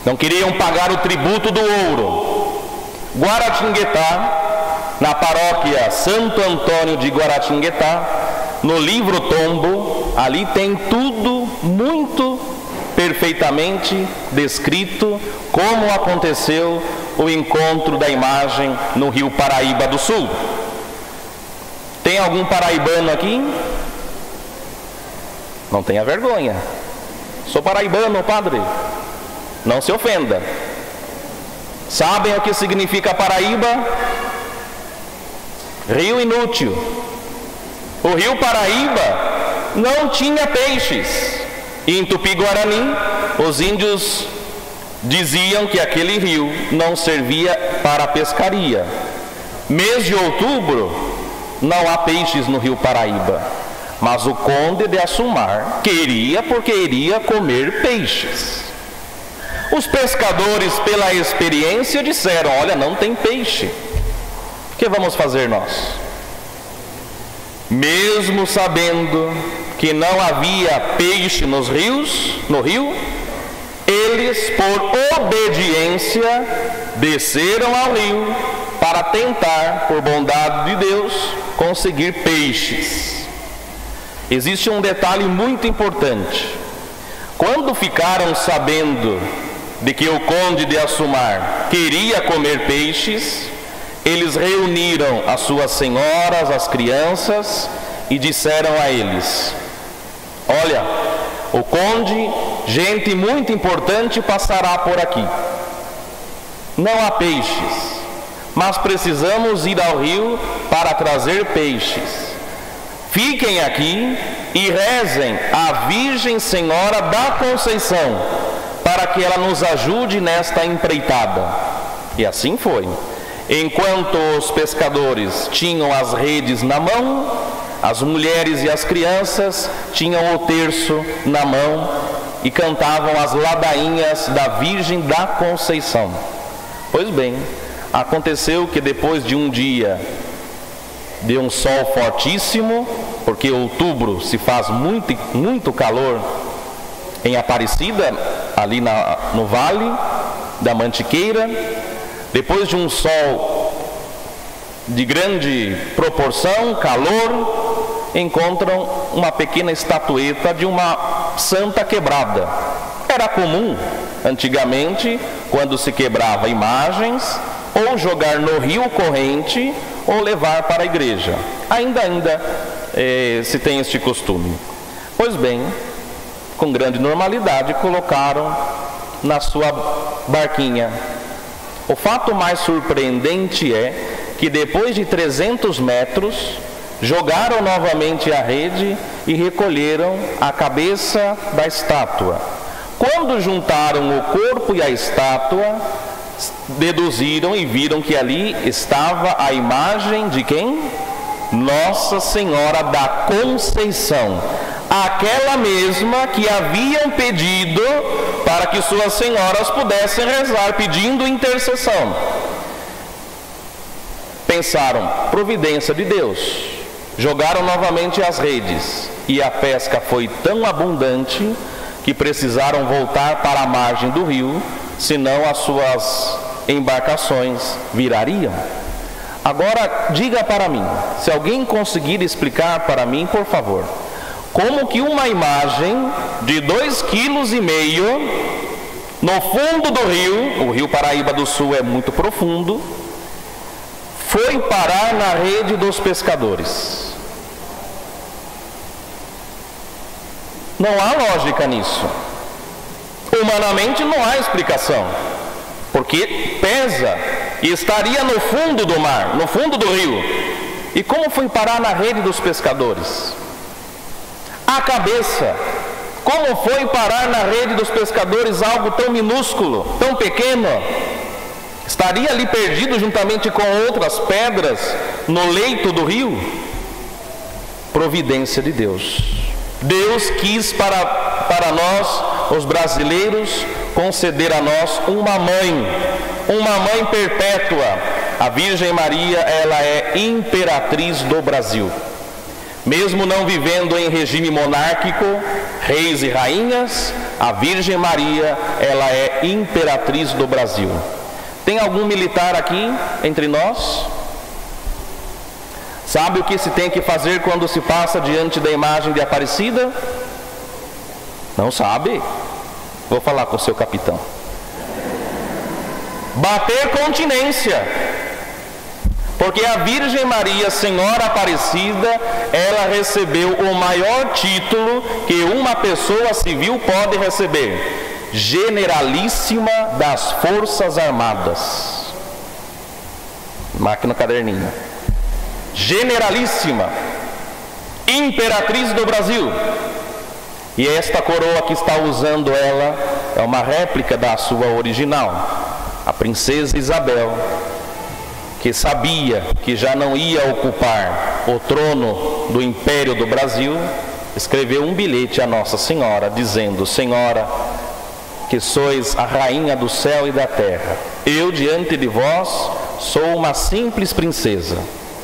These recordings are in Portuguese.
não queriam pagar o tributo do ouro. Guaratinguetá, na paróquia Santo Antônio de Guaratinguetá, no livro Tombo, ali tem tudo muito perfeitamente descrito como aconteceu o encontro da imagem no Rio Paraíba do Sul. Tem algum paraibano aqui? Não tenha vergonha. Sou paraibano, padre. Não se ofenda. Sabem o que significa Paraíba? Rio inútil. O Rio Paraíba não tinha peixes. E em Tupi-Guarani, os índios diziam que aquele rio não servia para a pescaria. Mês de outubro, não há peixes no Rio Paraíba. Mas o conde de Assumar queria, porque iria comer peixes. Os pescadores, pela experiência, disseram: olha, não tem peixe. O que vamos fazer nós? Mesmo sabendo que não havia peixe no rio, eles, por obediência, desceram ao rio para tentar, por bondade de Deus, conseguir peixes. Existe um detalhe muito importante. Quando ficaram sabendo de que o conde de Assumar queria comer peixes, eles reuniram as suas senhoras, as crianças, e disseram a eles: olha, o conde, gente muito importante, passará por aqui. Não há peixes, mas precisamos ir ao rio para trazer peixes. Fiquem aqui e rezem à Virgem Senhora da Conceição, para que ela nos ajude nesta empreitada. E assim foi. Enquanto os pescadores tinham as redes na mão, as mulheres e as crianças tinham o terço na mão e cantavam as ladainhas da Virgem da Conceição. Pois bem, aconteceu que depois de um dia de um sol fortíssimo, porque outubro se faz muito calor em Aparecida, ali no Vale da Mantiqueira, depois de um sol de grande proporção, calor, encontram uma pequena estatueta de uma santa quebrada. Era comum, antigamente, quando se quebrava imagens, ou jogar no rio corrente, ou levar para a igreja. Ainda se tem este costume. Pois bem, com grande normalidade, colocaram na sua barquinha. O fato mais surpreendente é que depois de 300 metros, jogaram novamente a rede e recolheram a cabeça da estátua. Quando juntaram o corpo e a estátua, deduziram e viram que ali estava a imagem de quem? Nossa Senhora da Conceição, aquela mesma que haviam pedido para que suas senhoras pudessem rezar, pedindo intercessão. Pensaram: providência de Deus. Jogaram novamente as redes e a pesca foi tão abundante que precisaram voltar para a margem do rio, senão as suas embarcações virariam. Agora diga para mim, se alguém conseguir explicar para mim, por favor, como que uma imagem de 2,5 kg no fundo do rio, o Rio Paraíba do Sul é muito profundo, foi parar na rede dos pescadores? Não há lógica nisso. Humanamente não há explicação, porque pesa e estaria no fundo do mar, no fundo do rio. E como foi parar na rede dos pescadores? A cabeça, como foi parar na rede dos pescadores algo tão minúsculo, tão pequeno? Estaria ali perdido juntamente com outras pedras no leito do rio? Providência de Deus. Deus quis para nós, os brasileiros, conceder a nós uma mãe perpétua. A Virgem Maria, ela é imperatriz do Brasil. Mesmo não vivendo em regime monárquico, reis e rainhas, A Virgem Maria, ela é imperatriz do Brasil. Tem algum militar aqui entre nós? Sabe o que se tem que fazer quando se passa diante da imagem de Aparecida? Não sabe? Vou falar com o seu capitão. Bater continência. Porque a Virgem Maria, Senhora Aparecida, ela recebeu o maior título que uma pessoa civil pode receber: Generalíssima das Forças Armadas. Marque no caderninho. Generalíssima, imperatriz do Brasil. E esta coroa que está usando ela é uma réplica da sua original, a princesa Isabel, que sabia que já não ia ocupar o trono do Império do Brasil, escreveu um bilhete a Nossa Senhora, dizendo: Senhora, que sois a rainha do céu e da terra, eu diante de vós sou uma simples princesa.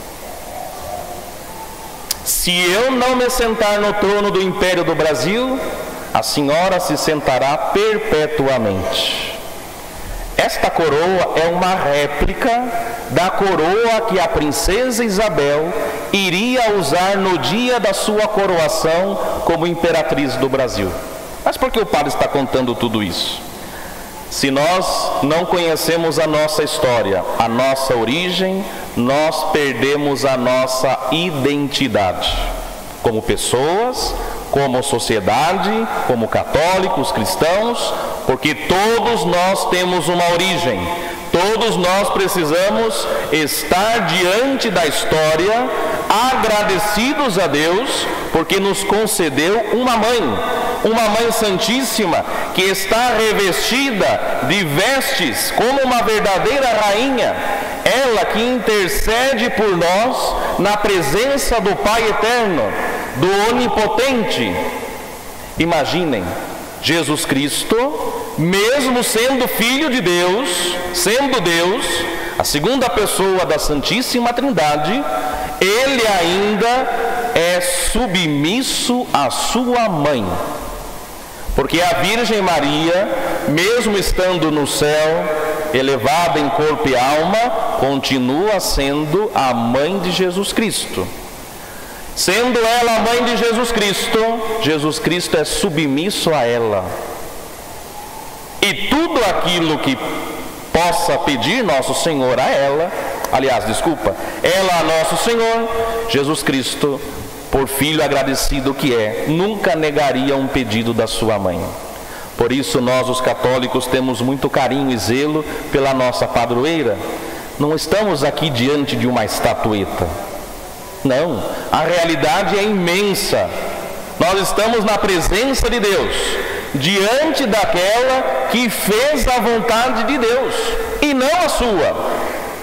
Se eu não me sentar no trono do Império do Brasil, a senhora se sentará perpetuamente. Esta coroa é uma réplica da coroa que a princesa Isabel iria usar no dia da sua coroação como imperatriz do Brasil. Mas por que o padre está contando tudo isso? Se nós não conhecemos a nossa história, a nossa origem, nós perdemos a nossa identidade como pessoas, como sociedade, como católicos, cristãos, porque todos nós temos uma origem, todos nós precisamos estar diante da história agradecidos a Deus, porque nos concedeu uma mãe santíssima, que está revestida de vestes como uma verdadeira rainha, ela que intercede por nós na presença do Pai Eterno, do Onipotente. Imaginem, Jesus Cristo, mesmo sendo Filho de Deus, sendo Deus, a segunda pessoa da Santíssima Trindade, ele ainda é submisso à sua mãe. Porque a Virgem Maria, mesmo estando no céu, elevada em corpo e alma, continua sendo a mãe de Jesus Cristo. Sendo ela a mãe de Jesus Cristo é submisso a ela. E tudo aquilo que possa pedir nosso Senhor a ela, ela a nosso Senhor, Jesus Cristo, por filho agradecido que é, nunca negaria um pedido da sua mãe. Por isso nós, os católicos, temos muito carinho e zelo pela nossa padroeira. Não estamos aqui diante de uma estatueta. Não, a realidade é imensa. Nós estamos na presença de Deus, diante daquela que fez a vontade de Deus e não a sua.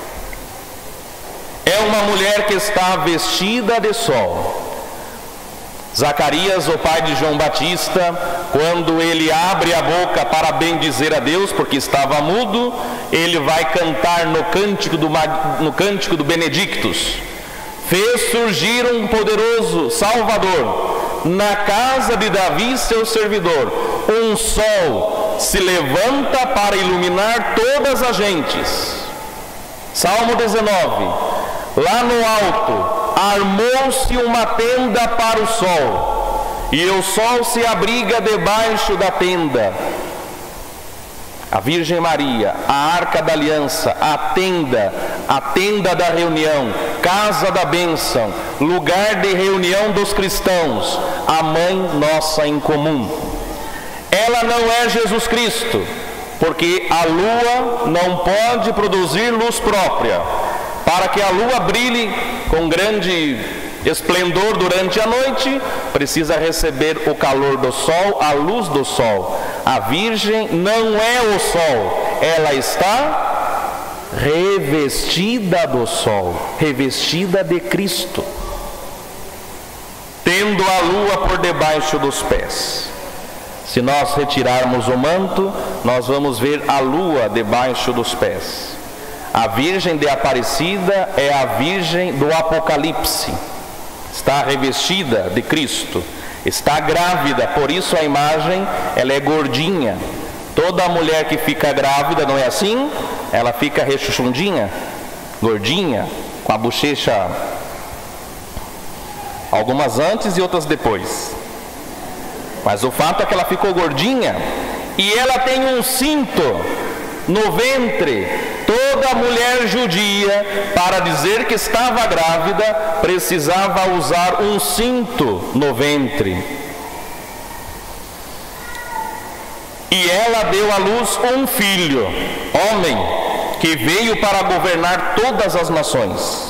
É uma mulher que está vestida de sol. Zacarias, o pai de João Batista, quando ele abre a boca para bendizer a Deus, porque estava mudo, ele vai cantar no cântico do Benedictus: fez surgir um poderoso Salvador na casa de Davi, seu servidor. Um sol se levanta para iluminar todas as gentes. Salmo 19. Lá no alto armou-se uma tenda para o sol, e o sol se abriga debaixo da tenda. A Virgem Maria, a Arca da Aliança, a tenda da reunião, casa da bênção, lugar de reunião dos cristãos, a mãe nossa em comum. Ela não é Jesus Cristo, porque a lua não pode produzir luz própria. Para que a lua brilhe com grande esplendor durante a noite, precisa receber o calor do sol, a luz do sol. A Virgem não é o sol, ela está revestida do sol, revestida de Cristo, tendo a lua por debaixo dos pés. Se nós retirarmos o manto, nós vamos ver a lua debaixo dos pés. A Virgem de Aparecida é a Virgem do Apocalipse. está revestida de Cristo, está grávida, por isso a imagem, ela é gordinha. Toda mulher que fica grávida, não é assim? Ela fica rechuchundinha, gordinha, com a bochecha, algumas antes e outras depois. Mas o fato é que ela ficou gordinha, e ela tem um cinto no ventre. Toda mulher judia, para dizer que estava grávida, precisava usar um cinto no ventre. E ela deu à luz um filho, homem, que veio para governar todas as nações,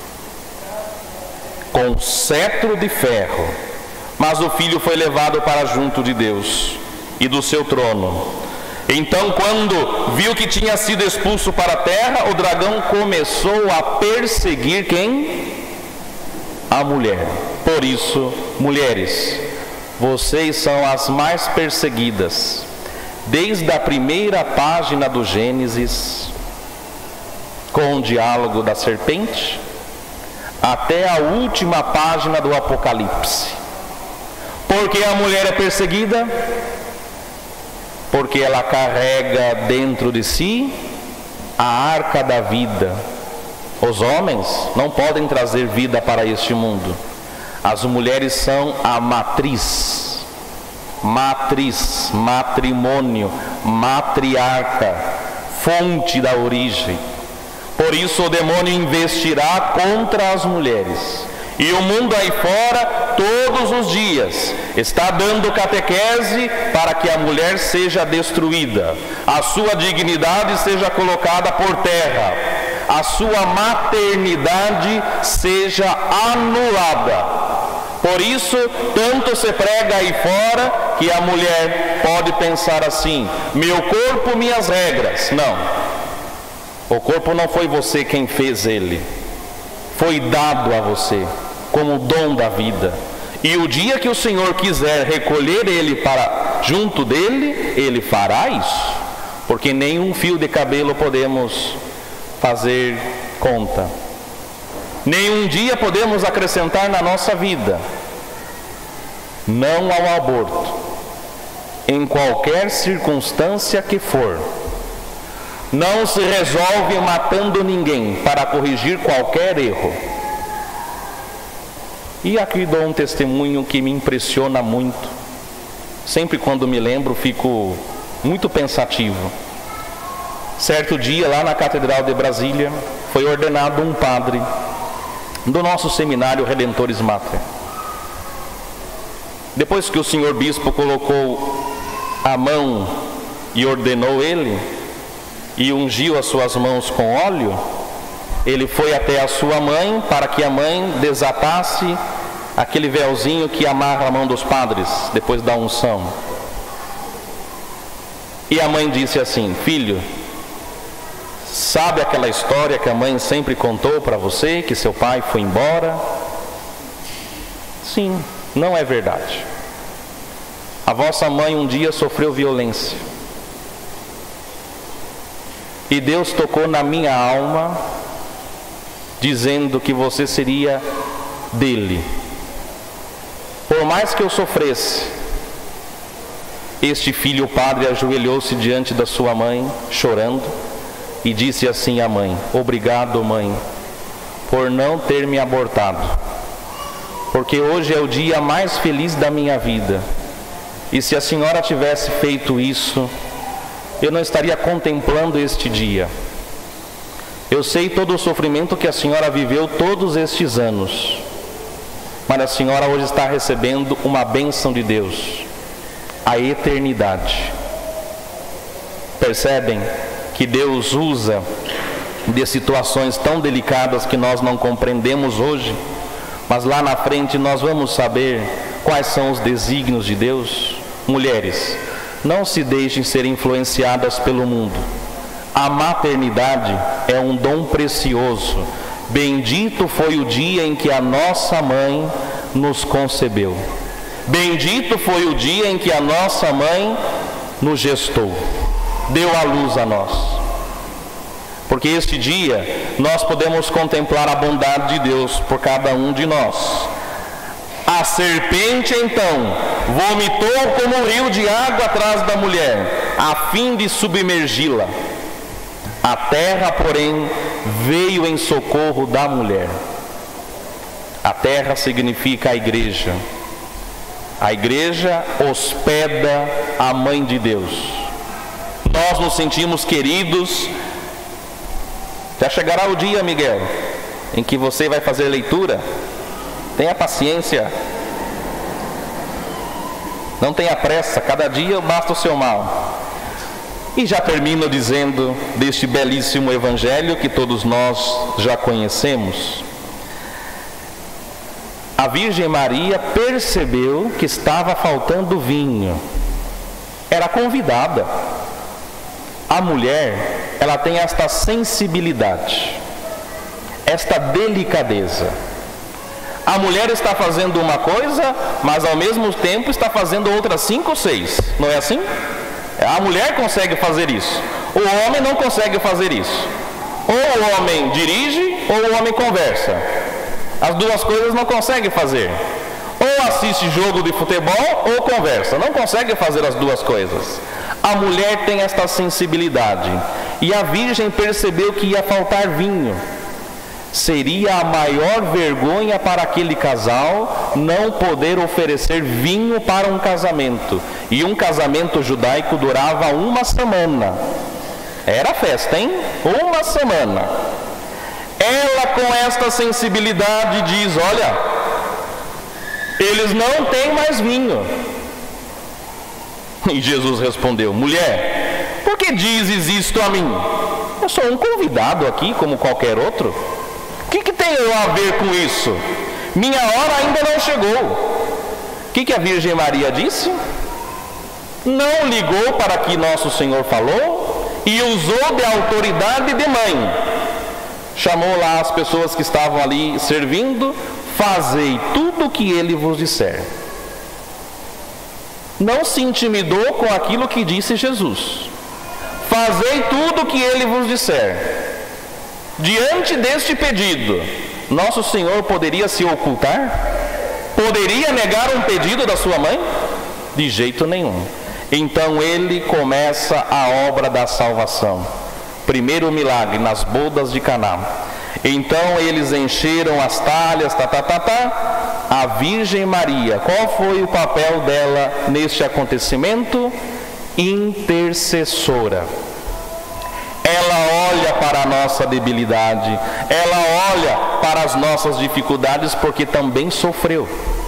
com cetro de ferro. Mas o filho foi levado para junto de Deus e do seu trono. Então, quando viu que tinha sido expulso para a terra, o dragão começou a perseguir quem? A mulher. Por isso, mulheres, vocês são as mais perseguidas. Desde a primeira página do Gênesis, com o diálogo da serpente, até a última página do Apocalipse. Por que a mulher é perseguida? Porque ela carrega dentro de si a arca da vida. Os homens não podem trazer vida para este mundo. As mulheres são a matriz, matrimônio, matriarca, fonte da origem. Por isso o demônio investirá contra as mulheres. E o mundo aí fora, todos os dias, está dando catequese para que a mulher seja destruída, a sua dignidade seja colocada por terra, a sua maternidade seja anulada. Por isso, tanto se prega aí fora que a mulher pode pensar assim: meu corpo, minhas regras. Não. O corpo não foi você quem fez ele. Foi dado a você como dom da vida. E o dia que o Senhor quiser recolher ele para junto dele, ele fará isso. Porque nenhum fio de cabelo podemos fazer conta. Nenhum dia podemos acrescentar na nossa vida. Não ao aborto. Em qualquer circunstância que for. Não se resolve matando ninguém para corrigir qualquer erro. E aqui dou um testemunho que me impressiona muito. Sempre quando me lembro, fico muito pensativo. Certo dia, lá na Catedral de Brasília, foi ordenado um padre do nosso seminário Redentores Mater. Depois que o senhor bispo colocou a mão e ordenou ele, e ungiu as suas mãos com óleo, ele foi até a sua mãe para que a mãe desatasse aquele véuzinho que amarra a mão dos padres depois da unção. E a mãe disse assim: filho, sabe aquela história que a mãe sempre contou para você, que seu pai foi embora? Sim, não é verdade. A vossa mãe um dia sofreu violência. E Deus tocou na minha alma, dizendo que você seria dele. Por mais que eu sofresse, este filho, o padre, ajoelhou-se diante da sua mãe, chorando, e disse assim à mãe: obrigado, mãe, por não ter me abortado, porque hoje é o dia mais feliz da minha vida. E se a senhora tivesse feito isso, eu não estaria contemplando este dia. Eu sei todo o sofrimento que a senhora viveu todos estes anos, mas a senhora hoje está recebendo uma bênção de Deus, a eternidade. Percebem que Deus usa de situações tão delicadas que nós não compreendemos hoje, mas lá na frente nós vamos saber quais são os desígnios de Deus. Mulheres, não se deixem ser influenciadas pelo mundo. A maternidade é um dom precioso. Bendito foi o dia em que a nossa mãe nos concebeu. Bendito foi o dia em que a nossa mãe nos gestou, deu à luz a nós. Porque este dia nós podemos contemplar a bondade de Deus por cada um de nós. A serpente então vomitou como um rio de água atrás da mulher, a fim de submergi-la. A terra, porém, veio em socorro da mulher. A terra significa a igreja. A igreja hospeda a mãe de Deus. Nós nos sentimos queridos. Já chegará o dia, Miguel, em que você vai fazer leitura. Tenha paciência. Não tenha pressa, cada dia basta o seu mal. E já termino dizendo deste belíssimo evangelho que todos nós já conhecemos. A Virgem Maria percebeu que estava faltando vinho. Era convidada. A mulher, ela tem esta sensibilidade, esta delicadeza. A mulher está fazendo uma coisa, mas ao mesmo tempo está fazendo outras 5 ou 6. Não é assim? A mulher consegue fazer isso. O homem não consegue fazer isso. Ou o homem dirige, ou o homem conversa. As duas coisas não consegue fazer. Ou assiste jogo de futebol, ou conversa. Não consegue fazer as duas coisas. A mulher tem esta sensibilidade. E a Virgem percebeu que ia faltar vinho. Seria a maior vergonha para aquele casal não poder oferecer vinho para um casamento. E um casamento judaico durava 1 semana. Era festa, hein? 1 semana. Ela, com esta sensibilidade, diz: olha, eles não têm mais vinho. E Jesus respondeu: mulher, por que dizes isto a mim? Eu sou um convidado aqui, como qualquer outro. O que tem eu a ver com isso? Minha hora ainda não chegou. O que a Virgem Maria disse? Não ligou para que nosso Senhor falou e usou de autoridade de mãe. Chamou lá as pessoas que estavam ali servindo: fazei tudo o que ele vos disser. Não se intimidou com aquilo que disse Jesus. Fazei tudo o que ele vos disser. Diante deste pedido, nosso Senhor poderia se ocultar? Poderia negar um pedido da sua mãe? De jeito nenhum. Então ele começa a obra da salvação. Primeiro milagre nas bodas de Caná. Então eles encheram as talhas, A Virgem Maria, qual foi o papel dela neste acontecimento? Intercessora. Ela olha para a nossa debilidade, ela olha para as nossas dificuldades, porque também sofreu.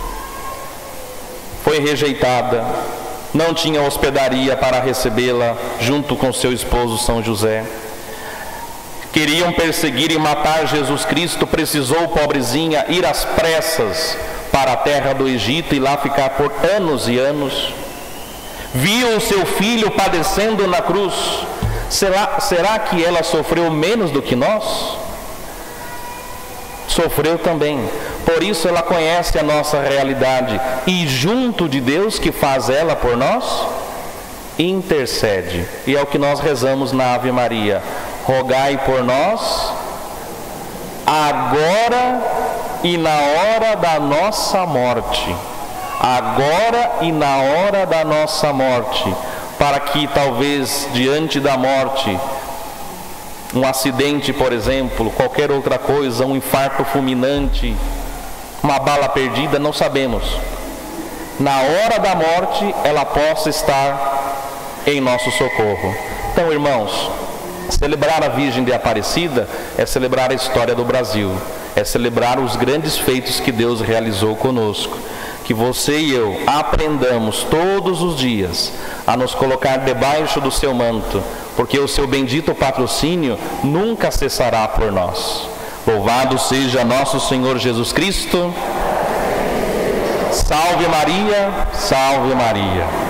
Foi rejeitada, não tinha hospedaria para recebê-la junto com seu esposo São José. Queriam perseguir e matar Jesus Cristo, precisou, pobrezinha, ir às pressas para a terra do Egito e lá ficar por anos e anos. Viu o seu filho padecendo na cruz. Será que ela sofreu menos do que nós? Sofreu também. Por isso ela conhece a nossa realidade. E junto de Deus, que faz ela por nós, intercede. E é o que nós rezamos na Ave Maria: rogai por nós, agora e na hora da nossa morte. Agora e na hora da nossa morte. Para que talvez diante da morte, um acidente, por exemplo, qualquer outra coisa, um infarto fulminante, uma bala perdida, não sabemos. Na hora da morte, ela possa estar em nosso socorro. Então, irmãos, celebrar a Virgem de Aparecida é celebrar a história do Brasil, é celebrar os grandes feitos que Deus realizou conosco. Que você e eu aprendamos todos os dias a nos colocar debaixo do seu manto, porque o seu bendito patrocínio nunca cessará por nós. Louvado seja nosso Senhor Jesus Cristo. Salve Maria, salve Maria.